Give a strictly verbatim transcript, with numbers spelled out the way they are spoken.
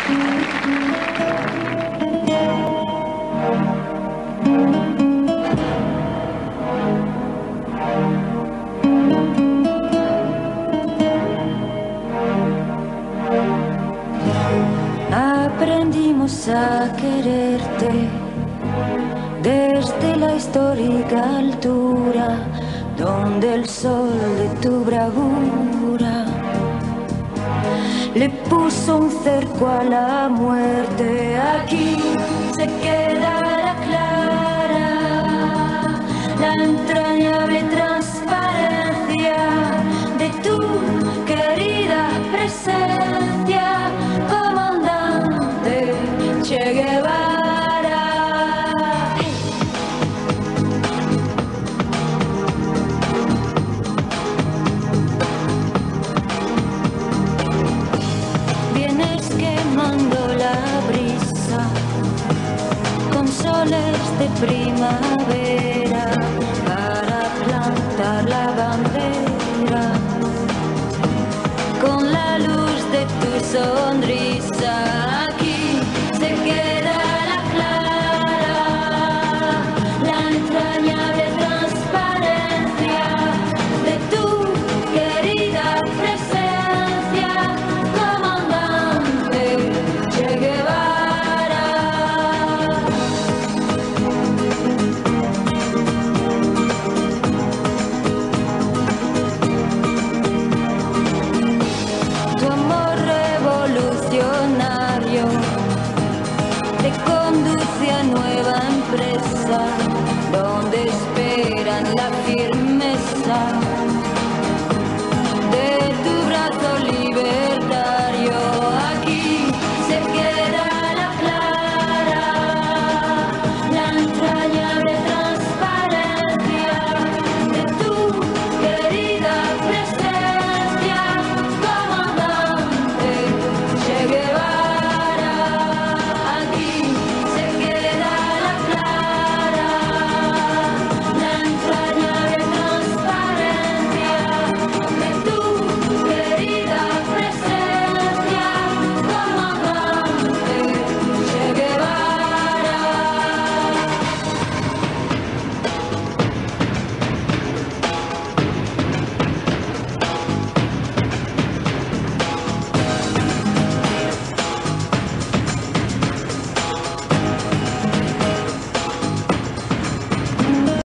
Aprendimos a quererte desde la histórica altura donde el sol de tu bravura le puso un cerco a la muerte. Aquí se queda la clara, la entrañable transparencia de tu querida presencia, comandante Che Guevara. Vienes quemando la brisa con soles de primavera para plantar la bandera con la luz de tu sonrisa.